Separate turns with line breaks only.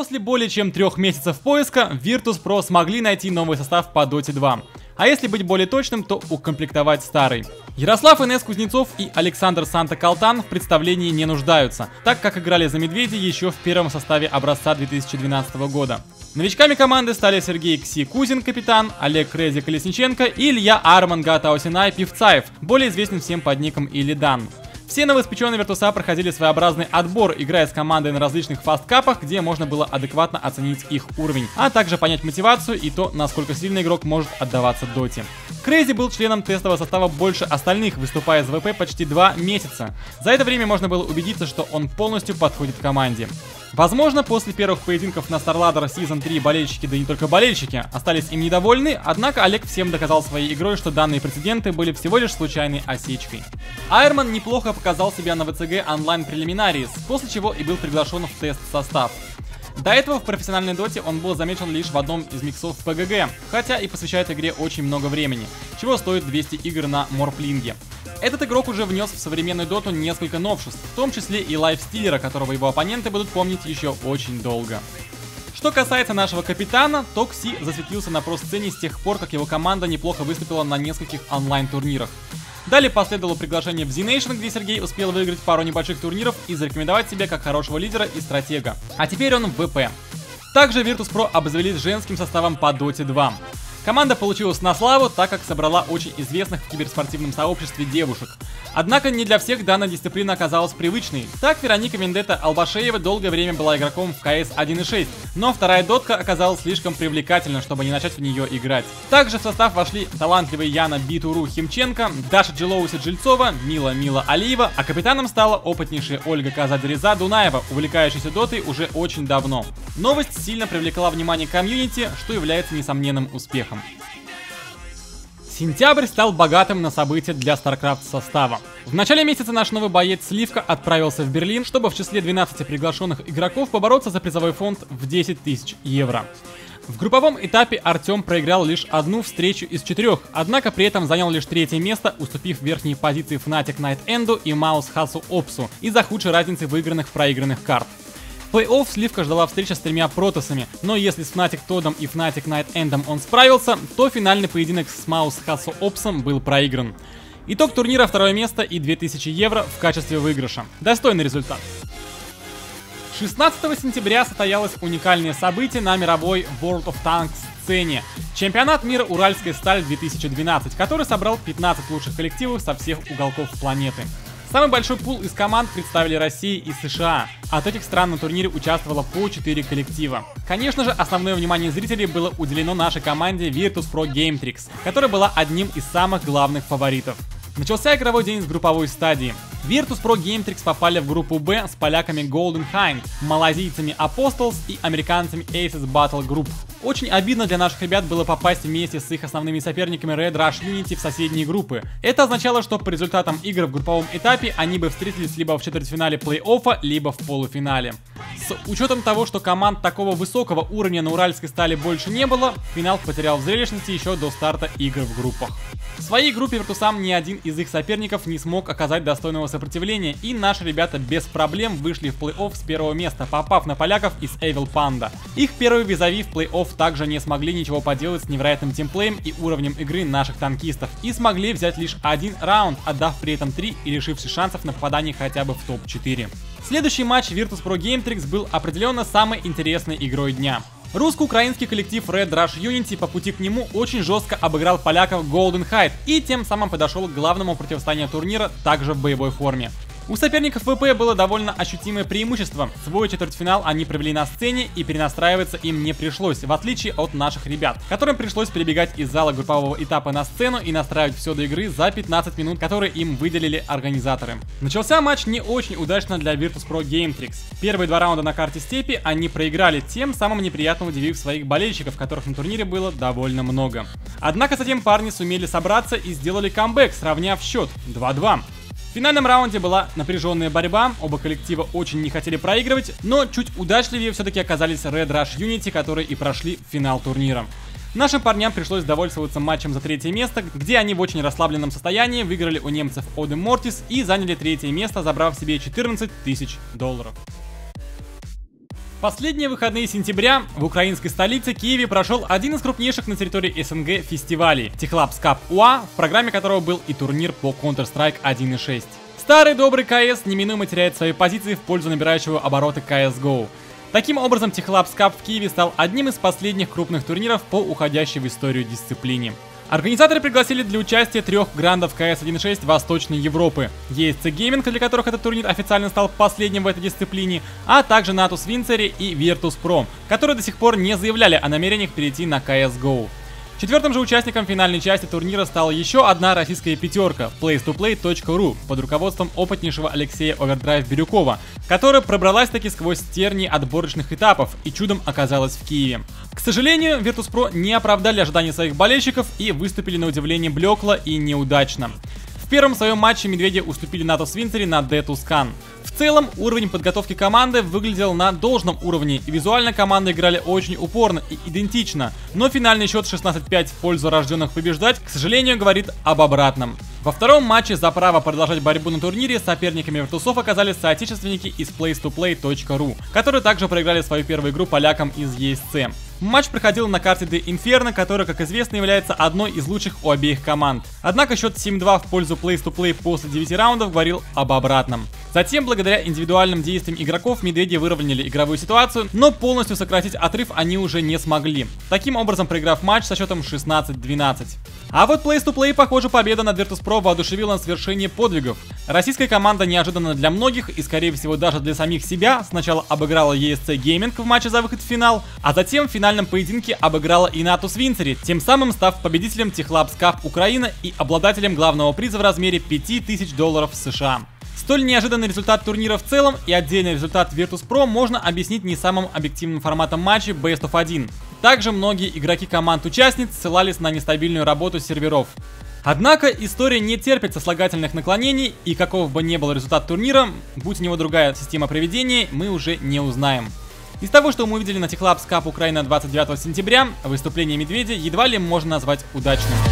После более чем 3 месяцев поиска, Virtus.pro смогли найти новый состав по Dota 2. А если быть более точным, то укомплектовать старый. Ярослав Инес Кузнецов и Александр Санта-Калтан в представлении не нуждаются, так как играли за Медведей еще в первом составе образца 2012 года. Новичками команды стали Сергей Кси Кузин, капитан, Олег Крейзи Колесниченко и Илья Арман Гатаусинай Певцаев, более известный всем под ником Илидан. Все новоиспеченные Виртуса проходили своеобразный отбор, играя с командой на различных фасткапах, где можно было адекватно оценить их уровень, а также понять мотивацию и то, насколько сильно игрок может отдаваться доте. Крейзи был членом тестового состава больше остальных, выступая за ВП почти 2 месяца. За это время можно было убедиться, что он полностью подходит команде. Возможно, после первых поединков на StarLadder Season 3 болельщики, да и не только болельщики, остались им недовольны, однако Олег всем доказал своей игрой, что данные прецеденты были всего лишь случайной осечкой. Айрман неплохо показал себя на ВЦГ онлайн прелиминариес, после чего и был приглашен в тест-состав. До этого в профессиональной доте он был замечен лишь в одном из миксов ПГГ, хотя и посвящает игре очень много времени, чего стоит 200 игр на Морплинге. Этот игрок уже внес в современную доту несколько новшеств, в том числе и лайфстилера, которого его оппоненты будут помнить еще очень долго. Что касается нашего капитана, то Кси засветился на про-сцене с тех пор, как его команда неплохо выступила на нескольких онлайн-турнирах. Далее последовало приглашение в Z-Nation, где Сергей успел выиграть пару небольших турниров и зарекомендовать себя как хорошего лидера и стратега. А теперь он в ВП. Также Virtus.pro обзавелись женским составом по Dota 2. Команда получилась на славу, так как собрала очень известных в киберспортивном сообществе девушек. Однако не для всех данная дисциплина оказалась привычной. Так, Вероника Вендетта Албашеева долгое время была игроком в CS 1.6, но вторая дотка оказалась слишком привлекательна, чтобы не начать в нее играть. Также в состав вошли талантливые Яна Битуру Химченко, Даша Джилоуси Джильцова, Мила Алиева, а капитаном стала опытнейшая Ольга Казадереза Дунаева, увлекающаяся дотой уже очень давно. Новость сильно привлекла внимание комьюнити, что является несомненным успехом. Сентябрь стал богатым на события для StarCraft состава. В начале месяца наш новый боец Сливка отправился в Берлин, чтобы в числе 12 приглашенных игроков побороться за призовой фонд в 10 тысяч евро. В групповом этапе Артем проиграл лишь одну встречу из 4, однако при этом занял лишь 3-е место, уступив верхние позиции Fnatic Night End'у и Маус Хасу Опсу из-за худшей разницы выигранных-проигранных карт. В плей-офф Сливка ждала встреча с 3 протоссами, но если с Fnatic Тодом и Fnatic Night End'ом он справился, то финальный поединок с Маус Хасу Опсом был проигран. Итог турнира: 2 место и 2000 евро в качестве выигрыша. Достойный результат. 16 сентября состоялось уникальное событие на мировой World of Tanks сцене. Чемпионат мира Уральская сталь 2012, который собрал 15 лучших коллективов со всех уголков планеты. Самый большой пул из команд представили Россия и США. От этих стран на турнире участвовало по 4 коллектива. Конечно же, основное внимание зрителей было уделено нашей команде Virtus.pro Gametrix, которая была одним из самых главных фаворитов. Начался игровой день с групповой стадии. Virtus.pro Gametrix попали в группу Б с поляками Golden Hind, малазийцами Apostles и американцами Aces Battle Group. Очень обидно для наших ребят было попасть вместе с их основными соперниками Red Rush Unity в соседние группы. Это означало, что по результатам игр в групповом этапе они бы встретились либо в четвертьфинале плей-оффа, либо в полуфинале. С учетом того, что команд такого высокого уровня на Уральской стали больше не было, финал потерял в зрелищности еще до старта игр в группах. В своей группе Virtus.am ни один из их соперников не смог оказать достойного сопротивления, и наши ребята без проблем вышли в плей-офф с 1-го места, попав на поляков из Evil Panda. Их первые визави в плей-офф также не смогли ничего поделать с невероятным тимплеем и уровнем игры наших танкистов, и смогли взять лишь 1 раунд, отдав при этом 3 и лишившись шансов на попадание хотя бы в топ-4. Следующий матч Virtus.pro Gametrix был определенно самой интересной игрой дня. Русско-украинский коллектив Red Rush Unity по пути к нему очень жестко обыграл поляков Golden Hind и тем самым подошел к главному противостоянию турнира также в боевой форме. У соперников ВП было довольно ощутимое преимущество. Свой четвертьфинал они провели на сцене, и перенастраиваться им не пришлось, в отличие от наших ребят, которым пришлось перебегать из зала группового этапа на сцену и настраивать все до игры за 15 минут, которые им выделили организаторы. Начался матч не очень удачно для Virtus.pro Gametrix. Первые 2 раунда на карте степи они проиграли, тем самым неприятно удивив своих болельщиков, которых на турнире было довольно много. Однако затем парни сумели собраться и сделали камбэк, сравняв счет 2-2. В финальном раунде была напряженная борьба, оба коллектива очень не хотели проигрывать, но чуть удачливее все-таки оказались Red Rush Unity, которые и прошли в финал турнира. Нашим парням пришлось довольствоваться матчем за 3-е место, где они в очень расслабленном состоянии выиграли у немцев Odem Mortis и заняли 3-е место, забрав себе $14 000. Последние выходные сентября в украинской столице Киеве прошел один из крупнейших на территории СНГ фестивалей T-Clubs Cup UA, в программе которого был и турнир по Counter-Strike 1.6. Старый добрый КС неминуемо теряет свои позиции в пользу набирающего обороты CSGO. Таким образом, T-Clubs Cup в Киеве стал одним из последних крупных турниров по уходящей в историю дисциплине. Организаторы пригласили для участия 3 грандов CS 1.6 Восточной Европы. ESC Gaming, для которых этот турнир официально стал последним в этой дисциплине, а также Natus Vincere и Virtus.pro, которые до сих пор не заявляли о намерениях перейти на CSGO. Четвертым же участником финальной части турнира стала еще одна российская пятерка Place2Play.ru под руководством опытнейшего Алексея Овердрайв Бирюкова, которая пробралась-таки сквозь тернии отборочных этапов и чудом оказалась в Киеве. К сожалению, Virtus.pro не оправдали ожиданий своих болельщиков и выступили на удивление блекло и неудачно. В первом своем матче медведи уступили Natus Vincere на D2Scan. В целом, уровень подготовки команды выглядел на должном уровне, и визуально команды играли очень упорно и идентично, но финальный счет 16-5 в пользу рожденных побеждать, к сожалению, говорит об обратном. Во втором матче за право продолжать борьбу на турнире соперниками Virtus.pro оказались соотечественники из Place2Play.ru, которые также проиграли свою первую игру полякам из ESC. Матч проходил на карте The Inferno, которая, как известно, является одной из лучших у обеих команд. Однако счет 7-2 в пользу Place2Play после 9 раундов говорил об обратном. Затем, благодаря индивидуальным действиям игроков, медведи выровняли игровую ситуацию, но полностью сократить отрыв они уже не смогли, таким образом проиграв матч со счетом 16-12. А вот Place2Play, похоже, победа над Virtus.pro воодушевила на свершение подвигов. Российская команда неожиданно для многих и, скорее всего, даже для самих себя сначала обыграла ESC Gaming в матче за выход в финал, а затем в финальном поединке обыграла и Natus Vincere, тем самым став победителем T-Clubs Cup Украина и обладателем главного приза в размере $5000 США. Столь неожиданный результат турнира в целом и отдельный результат Virtus.pro можно объяснить не самым объективным форматом матча Best of 1. Также многие игроки команд-участниц ссылались на нестабильную работу серверов. Однако история не терпит сослагательных наклонений, и каков бы ни был результат турнира, будь у него другая система проведения, мы уже не узнаем. Из того, что мы увидели на T-Clubs Cup Украина 29 сентября, выступление медведя едва ли можно назвать удачным.